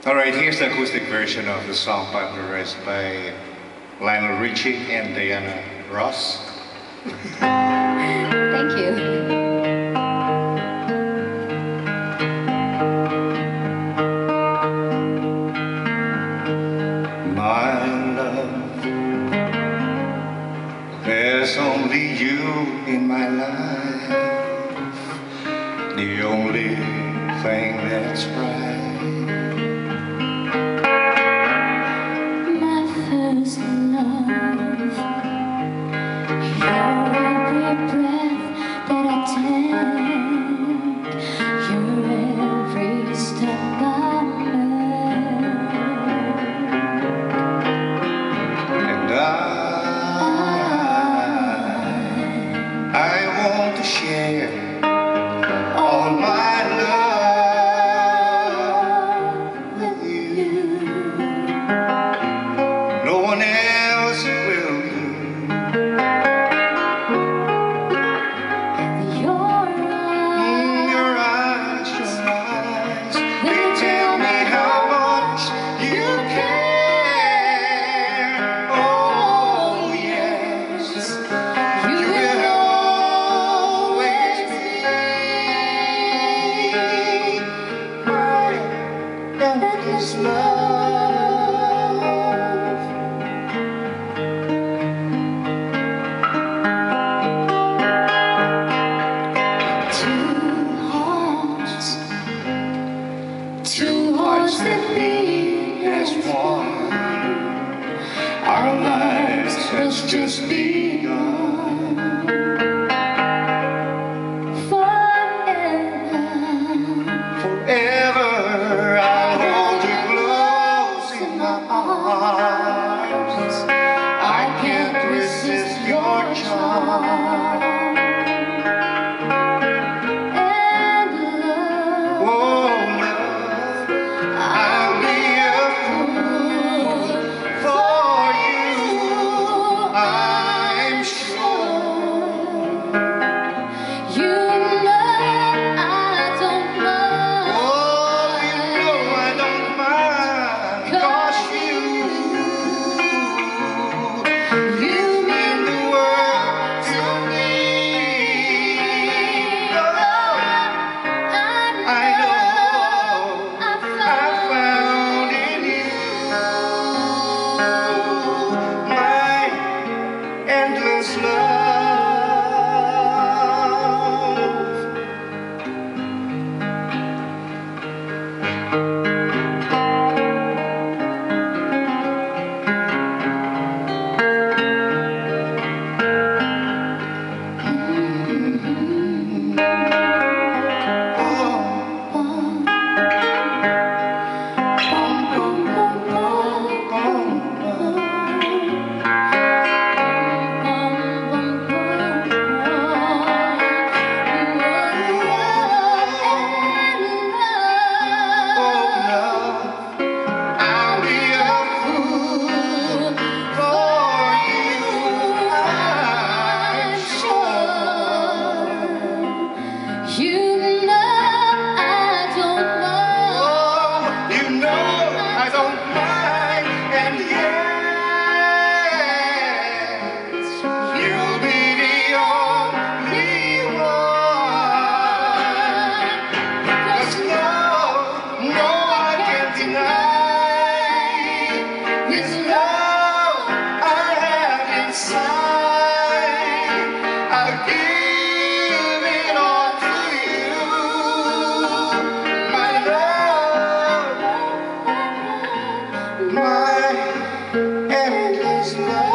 Alright, here's the acoustic version of the song popularized by Lionel Richie and Diana Ross. Thank you. My love, there's only you in my life, the only thing that's right. My first love, you're every breath that I take, you're every step I make, And I want to share all my love with you. No one else will do. your Your eyes, they tell me how much you care. Oh yes, you will always be my endless love. Two hearts that beat as one. Our lives has just begun. Forever I'll hold you close in my arms. I can't resist your charm. Endless love. My endless love.